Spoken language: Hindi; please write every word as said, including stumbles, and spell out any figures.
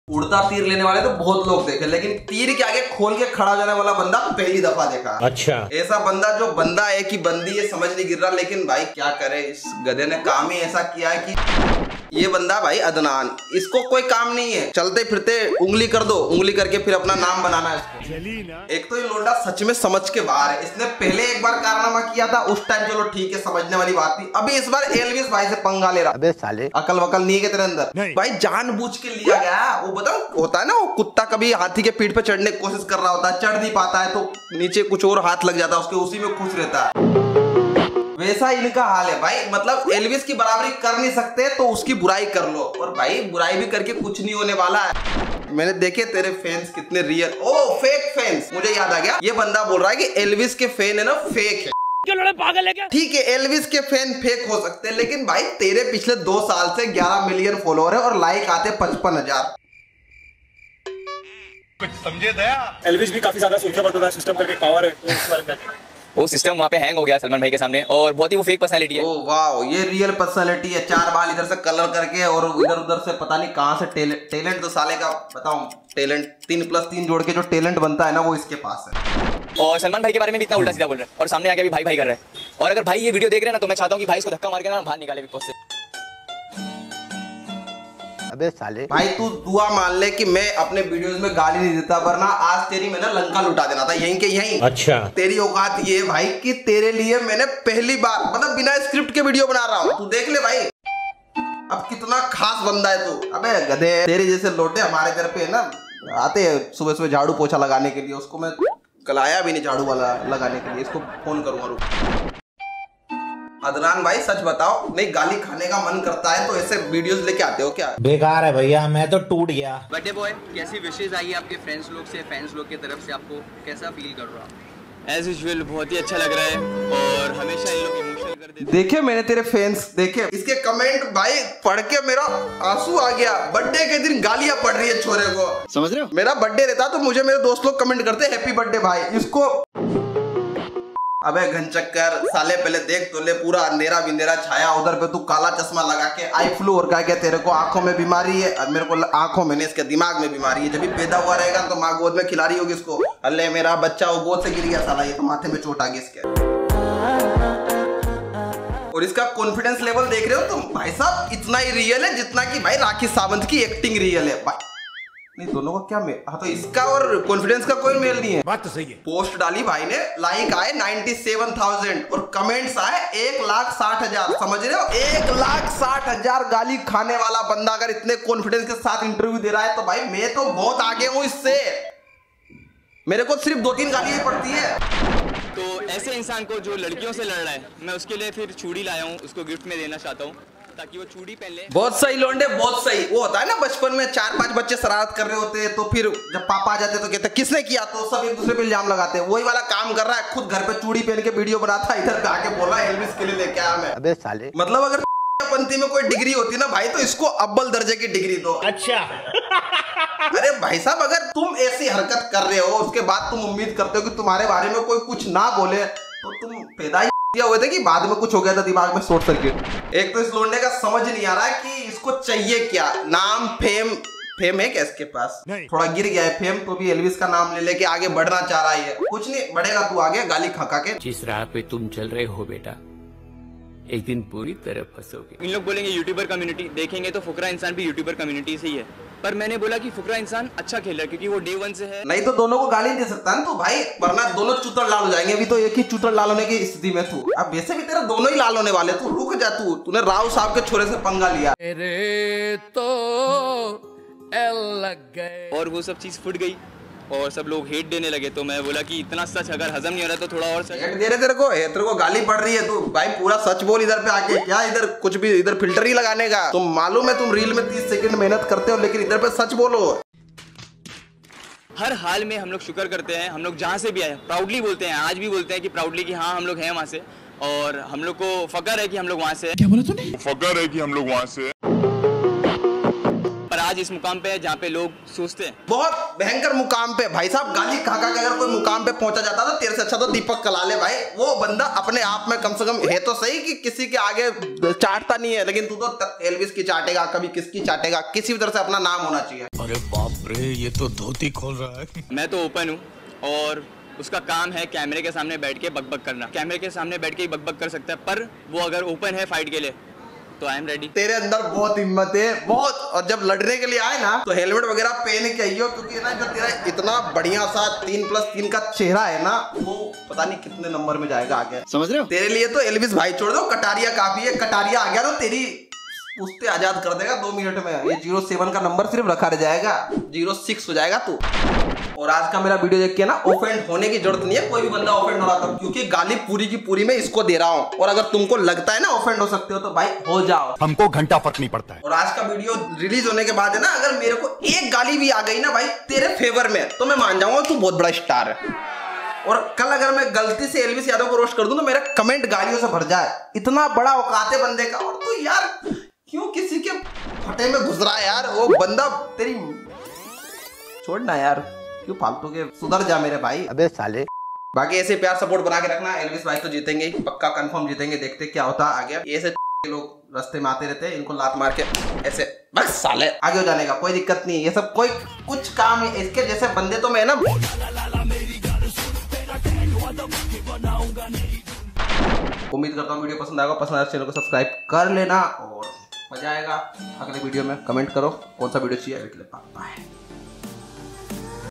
उड़ता तीर लेने वाले तो बहुत लोग देखे, लेकिन तीर के आगे खोल के खड़ा जाने वाला बंदा पहली दफा देखा। अच्छा, ऐसा बंदा जो बंदा है कि बंदी है समझ नहीं गिर रहा, लेकिन भाई क्या करे, इस गधे ने काम ही ऐसा किया है कि ये बंदा भाई अदनान, इसको कोई काम नहीं है, चलते फिरते उंगली कर दो, उंगली करके फिर अपना नाम बनाना है इसको। एक तो ये लोंडा सच में समझ के बाहर है। इसने पहले एक बार कारनामा किया था, उस टाइम चलो ठीक है समझने वाली बात थी, अभी इस बार एल्विस भाई से पंगा ले रहा। अबे साले अकल वकल नहीं है तेरे अंदर भाई, जानबूझ के लिया गया। वो बता होता है ना, वो कुत्ता कभी हाथी के पीठ पे चढ़ने की कोशिश कर रहा होता है, चढ़ नहीं पाता है तो नीचे कुछ और हाथ लग जाता है उसके, उसी में खुश रहता है। वैसा इनका हाल है भाई, मतलब एल्विस की बराबरी कर नहीं सकते तो उसकी बुराई कर लो, और भाई बुराई भी करके कुछ नहीं होने वाला है। मैंने देखे तेरे फैंस कितने रियल, ओ फेक फैंस, मुझे याद आ गया, ये बंदा बोल रहा है कि एल्विस के फैन है ना फेक है। क्यों लड़े पागल है क्या? ठीक है एल्विस के फैन फेक हो सकते हैं, लेकिन भाई तेरे पिछले दो साल से ग्यारह मिलियन फॉलोअर है और लाइक आते पचपन हजार। समझे दया, एल्विस भी काफी ज्यादा सोचना पड़ता था, सिस्टम करके पावर है, वो सिस्टम वहाँ पे हैंग हो गया सलमान भाई के सामने, और बहुत ही वो फेक पर्सनालिटी है। ओ वाओ, ये रियल पर्सनालिटी है, चार बाल इधर से कलर करके और इधर उधर से पता नहीं कहां से टेलेंट, टेलेंट तो साले का बताऊं, टेलेंट तीन प्लस तीन जोड़ के जो टेलेंट बनता है ना वो इसके पास है। और सलमान भाई के बारे में भी इतना उल्टा सीधा बोल रहे हैं, और सामने आके भी भाई भाई कर रहे हैं। और अगर भाई ये वीडियो देख रहे हैं ना, तो मैं चाहता हूँ कि भाई इसको धक्का मार के ना बाहर निकाले बिग बॉस से। अबे साले भाई तू दुआ मान ले कि मैं अपने वीडियोस में गाली नहीं देता, वरना आज तेरी मैंने लंका लुटा देना था यहीं के यहीं। अच्छा, तेरी औकात ये है भाई कि तेरे लिए मैंने पहली बार मतलब बिना स्क्रिप्ट के वीडियो बना रहा हूँ, तू देख ले भाई अब कितना खास बंदा है तू। अबे गधे, तेरे जैसे लोटे हमारे घर पे है ना आते हैं सुबह सुबह झाड़ू पोछा लगाने के लिए, उसको मैं कल आया भी नहीं झाड़ू वाला लगाने के लिए, इसको फोन करूंगा। अदनान भाई सच बताओ, नहीं गाली खाने का मन करता है तो ऐसे वीडियोस लेके आते हो क्या? बेकार है भैया, मैं तो टूट गया। बर्थडे बॉय, कैसी विशेष आई आपके फ्रेंड्स लोग से, फैंस लोग की तरफ से, आपको कैसा फील कर रहा? एज यूजुअल बहुत ही अच्छा लग रहा है, और हमेशा इन लोग इमोशनल कर देते। देखे मैंने तेरे फैंस देखे, इसके कमेंट भाई पढ़ के मेरा आंसू आ गया। बर्थडे के दिन गालियां पड़ रही है छोरे को, समझ रहे हो? मेरा बर्थडे रहता तो मुझे मेरे दोस्त लोग कमेंट करते हैप्पी बर्थडे भाई, इसको अबे घनचक्कर साले पहले देख तो ले, पूरा अंधेरा बिंदेरा छाया, उधर पे तू काला चश्मा लगा के आई फ्लू और क्या क्या तेरे को आंखों में बीमारी है, और मेरे को आंखों में नहीं इसके दिमाग में बीमारी है। जब भी पैदा हुआ रहेगा तो माँ गोद में खिला रही होगी इसको, अल्ले मेरा बच्चा वो गोद से गिर गया साला, ये तो माथे में चोट आ गई इसके। और इसका कॉन्फिडेंस लेवल देख रहे हो तुम भाई साहब, इतना ही रियल है जितना कि भाई राखी सावंत की एक्टिंग रियल है। नहीं दोनों का क्या मेल? हाँ तो इसका और कॉन्फिडेंस का कोई मेल नहीं है। बात तो सही है। पोस्ट डाली भाई ने, लाइक आए सत्तानवे हज़ार और कमेंट्स आए एक लाख साठ हजार, समझ रहे हो? एक लाख साठ हजार गाली खाने वाला बंदा अगर इतने कॉन्फिडेंस के साथ इंटरव्यू दे रहा है तो भाई मैं तो बहुत आगे हूँ इससे, मेरे को सिर्फ दो तीन गाली पड़ती है। तो ऐसे इंसान को जो लड़कियों से लड़ रहा है, मैं उसके लिए फिर चूड़ी लाया हूँ, उसको गिफ्ट में देना चाहता हूँ ताकि वो चूड़ी पहन ले। बहुत सही लोंडे, बहुत सही। वो होता है ना बचपन में चार पांच बच्चे शरारत कर रहे होते हैं तो फिर जब पापा आ जाते तो कहते किसने किया, तो सब एक दूसरे पे इल्जाम लगाते हैं। वही वाला काम कर रहा है, खुद घर पे चूड़ी पहन के वीडियो बनाता है, इधर आके बोला एल्विस के लिए लेके आया मैं। अबे साले मतलब अगर पंथी में कोई डिग्री होती ना भाई तो इसको अव्वल दर्जे की डिग्री दो। अच्छा अरे भाई साहब अगर तुम ऐसी हरकत कर रहे हो उसके बाद तुम उम्मीद करते हो कि तुम्हारे बारे में कोई कुछ ना बोले, तो तुम पैदा ही हुए थे कि बाद में कुछ हो गया था दिमाग में शॉर्ट सर्किट। एक तो इस लोंडे का समझ नहीं आ रहा है कि इसको चाहिए क्या, नाम फेम, फेम है क्या इसके पास? थोड़ा गिर गया है फेम तो भी एल्विस का नाम ले लेके आगे बढ़ना चाह रहा है। कुछ नहीं बढ़ेगा तू आगे गाली खा खा के। जिस राह पे तुम चल रहे हो बेटा, एक दिन पूरी तरह फंसोगे। इन लोग बोलेंगे यूट्यूबर कम्युनिटी, देखेंगे तो फुकरा इंसान भी यूट्यूबर कम्युनिटी से ही है, पर मैंने बोला कि फुकरा इंसान अच्छा खेल रहा है क्योंकि वो डे वन से है। नहीं तो दोनों को गाली दे सकता है तो भाई, वरना दोनों चूतर लाल हो जाएंगे। अभी तो एक ही चूतर लाल होने की स्थिति में तू, अब वैसे भी तेरा दोनों ही लाल होने वाले, तू रुक जा। तू तूने राव साहब के छोरे से पंगा लिया तो एल लग गए और वो सब चीज फुट गई और सब लोग हेट देने लगे। तो मैं बोला कि इतना सच अगर हजम नहीं हो रहा तो थोड़ा और सच। हेट दे रहे तेरे को, तेरे को गाली पड़ रही है, तू भाई पूरा सच बोल इधर पे आके। क्या इधर कुछ भी इधर फिल्टर ही लगाने का? तुम मालूम है तुम रील में तीस सेकंड मेहनत करते हो, लेकिन इधर पे सच बोलो। हर हाल में हम लोग शुक्र करते हैं, हम लोग जहाँ से भी आए प्राउडली बोलते हैं, आज भी बोलते हैं कि प्राउडली कि हाँ हम लोग हैं वहाँ से, और हम लोग को फकर है कि हम लोग वहाँ से। क्या बोला तूने? फकर है कि हम लोग वहाँ से। पर आज इस मुकाम पे है जहाँ पे लोग सोचते हैं बहुत भयंकर मुकाम पे भाई साहब, गाली खा खा के अगर कोई मुकाम पे पहुंचा जाता था तेरे से अच्छा तो दीपक कलाले भाई। वो बंदा अपने आप में कम से कम है तो सही कि किसी के आगे चाटता नहीं है, लेकिन तू तो एल्विस की चाटेगा, कभी किसकी चाटेगा, किसी भी तरह से अपना नाम होना चाहिए। अरे बाप रे, ये तो धोती खोल रहा है। मैं तो ओपन हूँ और उसका काम है कैमरे के सामने बैठ के बकबक करना। कैमरे के सामने बैठ के ही बकबक कर सकता है, पर वो अगर ओपन है फाइट के लिए तो आई एम रेडी। तेरे अंदर बहुत हिम्मत है, बहुत। और जब लड़ने के लिए आए ना तो हेलमेट वगैरह पहन के आइयो, क्योंकि ना जो तेरा इतना बढ़िया सा तीन प्लस तीन का चेहरा है ना, वो पता नहीं कितने नंबर में जाएगा आगे, समझ रहे हो। तेरे लिए तो एल्विस भाई छोड़ दो, कटारिया काफी है। कटारिया आ गया तो तेरी उससे आजाद कर देगा दो मिनट में। ये जीरो सेवन का नंबर सिर्फ रखा रह जाएगा, जीरो सिक्स हो जाएगा तू। और आज का मेरा वीडियो देख के ना ऑफेंड होने की जरूरत नहीं है, कोई भी बंदा ऑफेंड हो रहा था, क्योंकि गाली पूरी की पूरी मैं इसको दे रहा हूँ। और अगर तुमको लगता है ना ऑफेंड हो सकते हो तो भाई हो जाओ, हमको घंटा फर्क नहीं पड़ता है। और आज का वीडियो रिलीज होने के बाद है ना, अगर मेरे को एक गाली भी आ गई ना भाई तेरे फेवर में, तो मैं मान जाऊंगा तू बहुत बड़ा स्टार है। और कल अगर मैं गलती से एल्विस यादव को रोस्ट कर दूं तो मेरा कमेंट गालियों से भर जाए, इतना बड़ा औकात है बंदे का। और तू यार क्यों किसी के फटे में घुस रहा है यार, वो बंदा तेरी छोड़ना यार, क्यों फालतू के, सुधर जा मेरे भाई। अबे साले। बाकी ऐसे प्यार सपोर्ट बना के रखना, एल्विस भाई तो जीतेंगे ही, पक्का कंफर्म जीतेंगे। देखते क्या होता है आगे। ये ऐसे लोग रास्ते में आते रहते हैं, इनको लात मार के ऐसे बस साले आगे हो जाने का कोई दिक्कत नहीं है। ये सब कोई कुछ काम है, इसके जैसे बंदे तो मैं ना उम्मीद करता हूँ वीडियो पसंद आएगा। पसंद आए चैनल को सब्सक्राइब कर लेना और मजा आएगा। अगले वीडियो में कमेंट करो कौन सा वीडियो चाहिए। बाय।